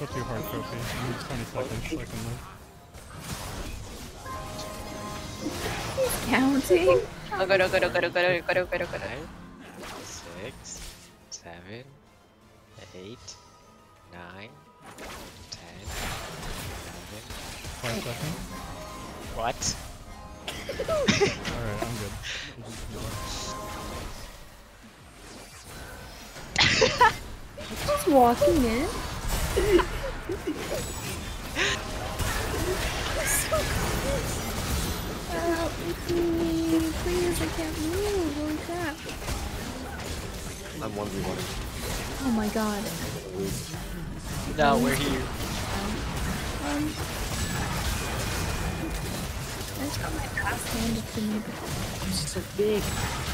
go too hard, Kofi. You need 20 seconds so I can live. He's counting. Go. 5, 6, 7, 8, 9, 10, 11. 5 seconds. What? Alright, I'm good. He's walking in. So close. Help me, please, I can't move. Holy crap. I'm 1v1. Oh my god. No, we're here. I just got my ass handed to me. This is so big.